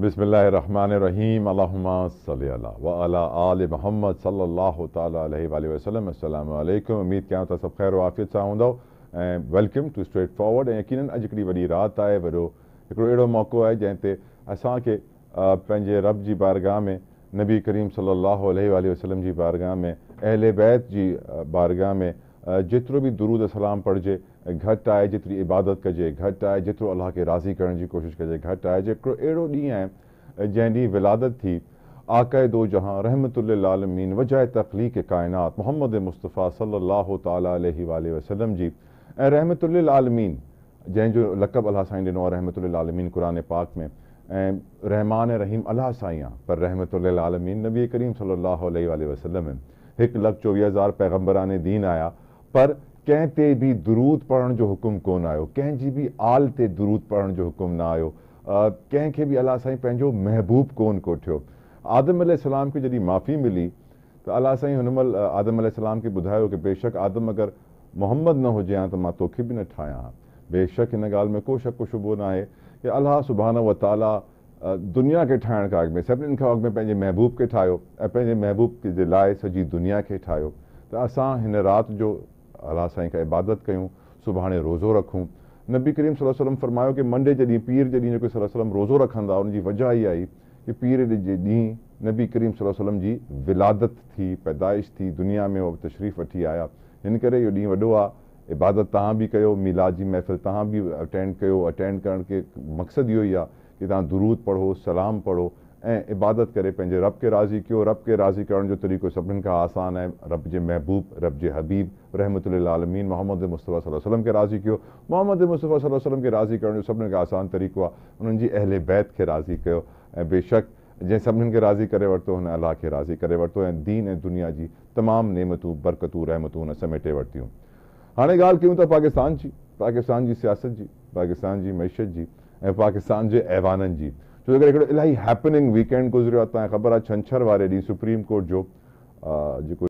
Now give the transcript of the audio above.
बिस्मिल्लाहिर्रहमानिर्रहीम अल्लाहुम्मा सल्लि अला व अला आलि मुहम्मद सल्लल्लाहु तआला अलैहि वसल्लम। अस्सलामु अलैकुम। उम्मीद कयां त सभु ख़ैर आफ़ियत सां हूंदव ऐं वेलकम टू स्ट्रेट फॉरवर्ड। ऐं यकीनन अॼु हिकिड़ी वॾी राति आहे, वॾो हिकिड़ो अहिड़ो मौक़ो आहे जंहिं ते असांखे पंहिंजे रब जी बारगाह में, नबी करीम सल्लल्लाहु अलैहि वसल्लम जी बारगाह में, अहले बैत जी बारगाह में जेतिरो बि दुरूद सलाम पढ़िजे घटि आहे, जेतिरी इबादत कजे घटि आहे, जेतिरो अल्लाह खे राज़ी करण जी कोशिशि कजे घटि आहे। जेतिरो अहिड़ो ॾींहुं आहे जंहिं ॾींहुं विलादत थी आक़ाए दो जहां रहमतुल्लिल आलमीन वजाए तख़लीक़ कायनात मोहम्मद मुस्तफ़ा सल्लल्लाहु तआला अलैहि वसल्लम जी ऐं रहमतुल्लिल आलमीन जंहिंजो लक़ब अल्लाह साईं ॾिनो आहे रहमतुल्लिल आलमीन क़ुरान पाक में, ऐं रहमान रहीम अल्लाह साईं आहे, पर रहमतुल्लिल आलमीन नबी करीम सल्लल्लाहु अलैहि वसल्लम में 1,24,000 पैगम्बरान दीन आया, पर कंहिं ते बि दुरूद पढ़ण जो हुकुम कोन आयो, कंहिंजी बि आल ते दुरूद पढ़ण जो हुकुम न आयो, कंहिंखे बि अल्लाह साईं पंहिंजो महबूब कोन कोठियो। आदम अलैहिस्सलाम खे जॾहिं माफ़ी मिली त अल्लाह साईं हुन महिल आदम अलैहिस्सलाम खे ॿुधायो कि बेशक आदम अगरि मोहम्मद न हुजे हा त मां तोखे बि न ठाहियां हा। बेशक हिन ॻाल्हि में को शक शुबो न आहे कि अल्लाह सुब्हानहू व तआला दुनिया खे ठाहिण खां अॻु में, सभिनीनि खां अॻु में पंहिंजे महबूब खे ठाहियो ऐं पंहिंजे महबूब जे लाइ सॼी दुनिया खे ठाहियो। त असां हिन राति जो अल्लाह साईं खां इबादत कयूं, सुभाणे रोज़ो रखूं। नबी करीम सल्लल्लाहु अलैहि वसल्लम फरमायो कि मंडे जे ॾींहुं, पीर जे ॾींहुं जेको सल्लल्लाहु अलैहि वसल्लम रोज़ो रखंदा, उनजी वजह इहा आई कि पीर जे ॾींहुं नबी करीम सल्लल्लाहु अलैहि वसल्लम जी विलादत थी, पैदाइश थी, दुनिया में उहो तशरीफ़ वठी आया। हिन करे इहो ॾींहुं वॾो आहे। इबादत तव्हां बि कयो, मीलाद जी महफ़िल तव्हां बि अटेंड कयो। अटेंड करण के मक़सदु इहो ई आहे कि तव्हां दुरूद पढ़ो, सलाम पढ़ो ऐं इबादत करे पंहिंजे रब खे राज़ी कयो। रब खे राज़ी करण जो तरीक़ो सभिनीनि खां आसान आहे। रब जे महबूब, रब जे हबीब रहमतुल्लिल आलमीन मोहम्मद मुस्तफ़ा सल्लल्लाहु अलैहि वसल्लम खे राज़ी कयो। मोहम्मद मुस्तफ़ा सल्लल्लाहु अलैहि वसल्लम खे राज़ी करण जो सभिनीनि खां आसान तरीक़ो आहे उन्हनि जी अहले बैत खे राज़ी कयो। ऐं बेशक जंहिं सभिनीनि खे राज़ी करे वरितो हुन अल्लाह खे राज़ी करे वरितो ऐं दीन ऐं दुनिया जी तमामु नेमतूं, बरकतूं, रहमतूं हुन समेटे वरितियूं। हाणे ॻाल्हि कयूं था पाकिस्तान जी, पाकिस्तान जी सियासत जी, पाकिस्तान जी मईशत जी ऐं पाकिस्तान जे ऐवाननि जी। छो कि हिकिड़ो इलाही हैपनिंग वीकेंड गुज़रियो आहे। तव्हांखे ख़बर आहे छंछरु वारे ॾींहुं सुप्रीम कोर्ट जो जेको